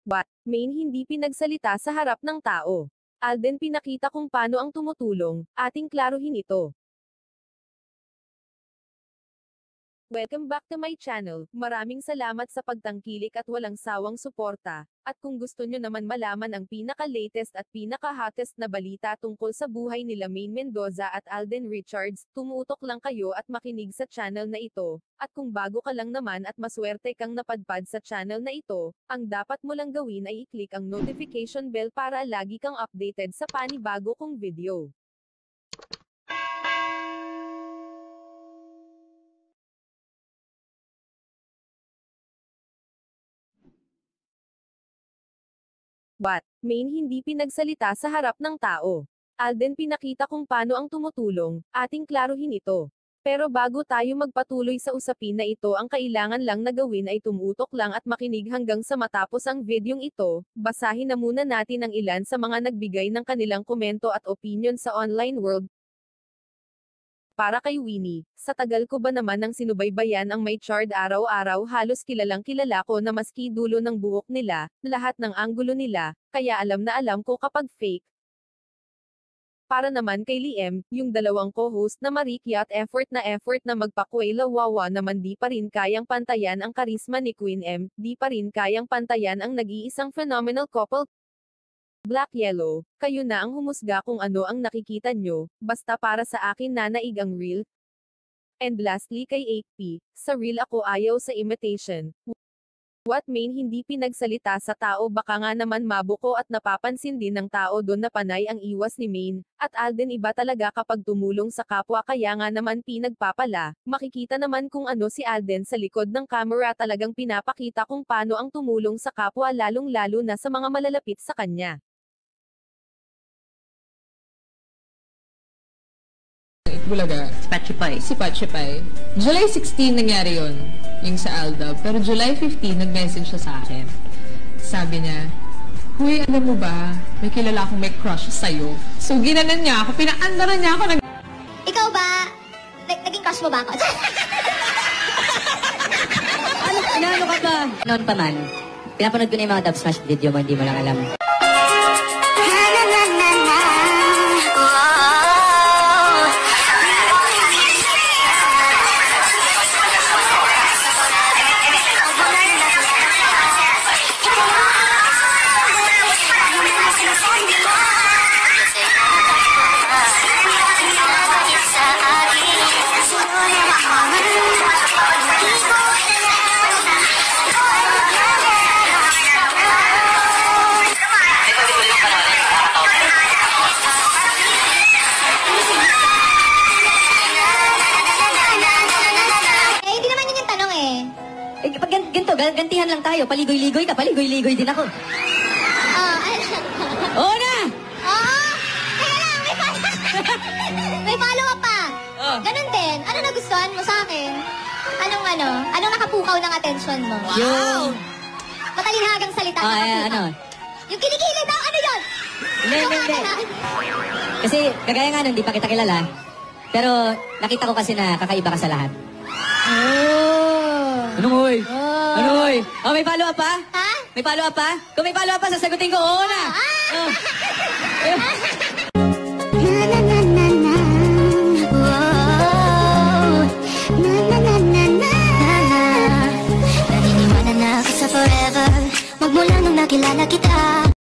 What? Main hindi pinagsalita sa harap ng tao. Alden pinakita kung paano ang tumutulong, ating klaruhin ito. Welcome back to my channel, maraming salamat sa pagtangkilik at walang sawang suporta. At kung gusto nyo naman malaman ang pinaka-latest at pinaka-hottest na balita tungkol sa buhay nila Main Mendoza at Alden Richards, tumutok lang kayo at makinig sa channel na ito. At kung bago ka lang naman at maswerte kang napadpad sa channel na ito, ang dapat mo lang gawin ay i-click ang notification bell para lagi kang updated sa panibago kong video. What? Main hindi pinagsalita sa harap ng tao. Alden pinakita kung paano ang tumutulong, ating klaruhin ito. Pero bago tayo magpatuloy sa usapin na ito, ang kailangan lang na gawin ay tumutok lang at makinig hanggang sa matapos ang videong ito. Basahin na muna natin ang ilan sa mga nagbigay ng kanilang komento at opinion sa online world. Para kay Winnie, sa tagal ko ba naman ng sinubaybayan ang may chard araw-araw, halos kilalang kilala ko na maski dulo ng buhok nila, lahat ng anggulo nila, kaya alam na alam ko kapag fake. Para naman kay Liam, yung dalawang co-host na marikyat effort na magpakwela, wawa naman, di pa rin kayang pantayan ang karisma ni Queen M, di pa rin kayang pantayan ang nag-iisang phenomenal couple. Black Yellow, kayo na ang humusga kung ano ang nakikita nyo, basta para sa akin nanaig ang real. And lastly kay 8P, sa real ako ayaw sa imitation. What? Main hindi pinagsalita sa tao, baka nga naman mabuko at napapansin din ng tao doon na panay ang iwas ni Main, at Alden iba talaga kapag tumulong sa kapwa, kaya nga naman pinagpapala. Makikita naman kung ano si Alden sa likod ng camera, talagang pinapakita kung paano ang tumulong sa kapwa, lalong-lalo na sa mga malalapit sa kanya. Bulaga. Patchipay. Si Patchipay. July 16 nangyari yun, yung sa Aldab. Pero July 15, nag-message siya sa akin. Sabi niya, "Huy, alam mo ba, may kilala akong may crush sa'yo." So, ginanan niya ako, pinaandaran niya ako. Ikaw ba? Naging crush mo ba ako? Ano ka ba? Noon pa man, pinapanood ko na yung mga Dub Smash video mo, hindi mo lang alam. Gantihan lang tayo. Paligoy-ligoy ka, paligoy-ligoy din ako. Oo na! Oo! Teka lang, may follow-up pa. Ganun din. Ano nagustuhan mo sa akin? Anong nakapukaw ng attention mo? Wow! Yung... Matalinghagang salita nakapukaw. Ano? Yung kilikili daw, ano yun? Hindi. Kasi, kagaya nga nun, di pa kita kilala. Pero, nakita ko kasi na kakaiba ka sa lahat. Ano mo, oy? Ano, oy? Oh, may follow-up pa? Ha? May follow-up pa? Kung may follow-up pa, sasagutin ko, oo na! Naniniwala na ako sa forever, magmula nung nakilala kita.